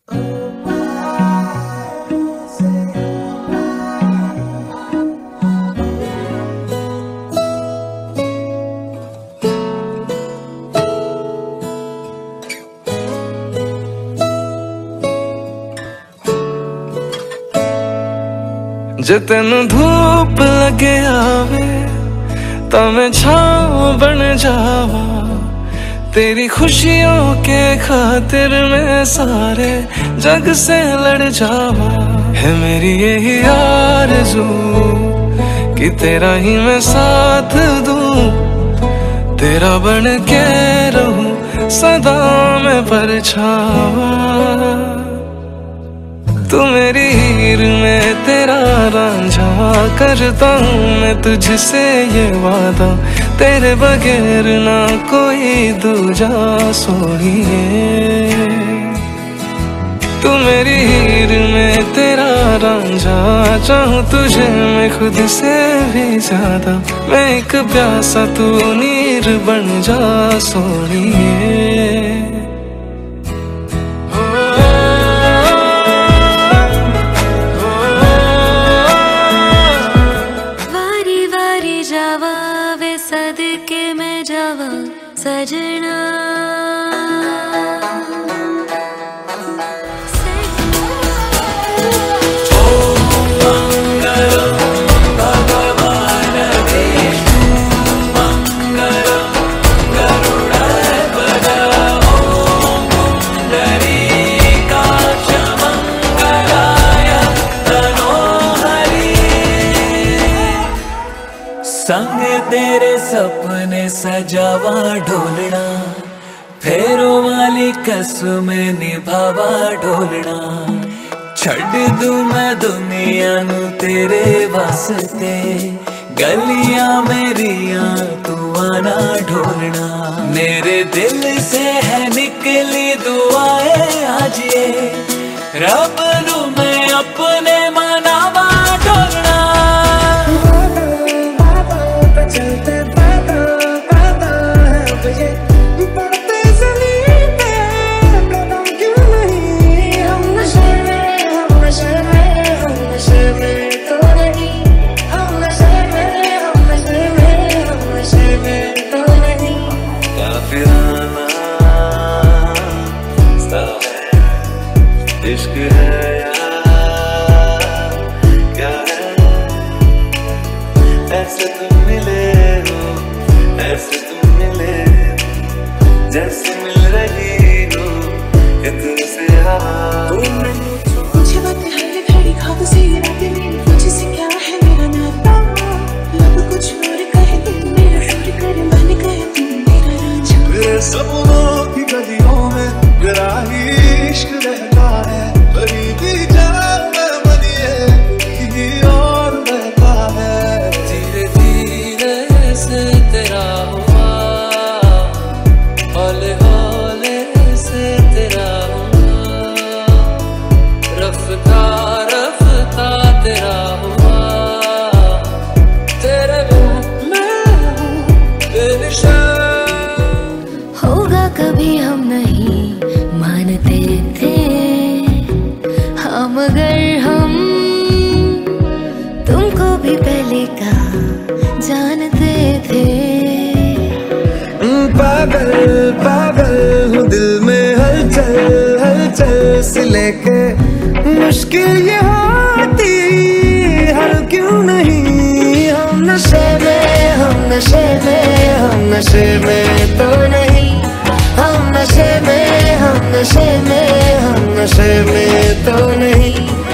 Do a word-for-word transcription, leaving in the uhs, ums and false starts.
जे तेन धूप लगे आवे ता मैं छाँव बन जावा, तेरी खुशियों के खातिर मैं सारे जग से लड़ जावा। है मेरी यही आरज़ू कि तेरा ही मैं साथ दूं, तेरा बन के रहूं सदा मैं परछावा। तू मेरी हीर में तेरा रांझा, करता हूँ मैं तुझसे ये वादा, तेरे बगैर ना कोई दूजा सोनिए। तू मेरी हीर में तेरा रांझा, चाहूँ तुझे मैं खुद से भी ज्यादा, मैं एक प्यासा तू नीर बन जा सोनिए। सजना संग तेरे सपने सजावा ढोलना, फेरों वाली कसमें निभावा ढोलना। छड़ दूं मैं दुनिया नू तेरे वास्ते, गलियां मेरियां तू आना ढोलना। मेरे दिल से है निकली दुआएं आज ये, रब नू मैं अपने मनावा ढोलना। इश्क है यार क्या है, ऐसे तुम मिले हो, ऐसे तुम मिले हो, जैसे मिल रही हो इतने से हवा। मुझे बात हर घड़ी ख्वाब से रातें में, मुझसे क्या है मेरा नाता, लब कुछ और कहे तुम मेरा शोर करे, मन कहे तुम मेरा रांझा। मेरे सपनों की गलियों में मेरा ही इश्क रहता है, करीबी जान में बनिए कहीं और रहता है। धीरे धीरे से तेरा हुआ, हौले हौले से तेरा हुआ, रफ्ता रफ्ता तेरा हुआ, तेरे बिन मैं बेनिशान। होगा कभी हम नहीं मानते थे, मगर हम तुमको भी पहले का जानते थे। पागल पागल हूँ दिल में हलचल हलचल से लेके, मुश्किल ये होती हल क्यों नहीं। हम नशे में हम नशे में हम नशे में तो नहीं, हम नशे में हम नशे में हम नशे में तो नहीं।